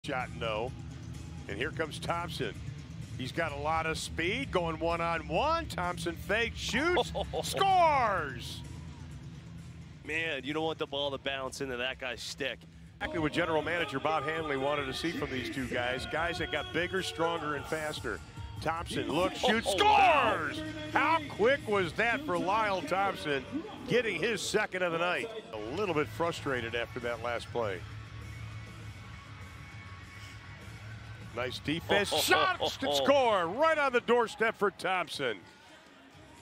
Shot no. And here comes Thompson. He's got a lot of speed, going one-on-one. Thompson fakes, shoots, scores! Man, you don't want the ball to bounce into that guy's stick. Exactly what General Manager Bob Hanley wanted to see from these two guys. Guys that got bigger, stronger, and faster. Thompson looks, shoots, scores! How quick was that for Lyle Thompson, getting his second of the night? A little bit frustrated after that last play. Nice defense, shot, score, right on the doorstep for Thompson.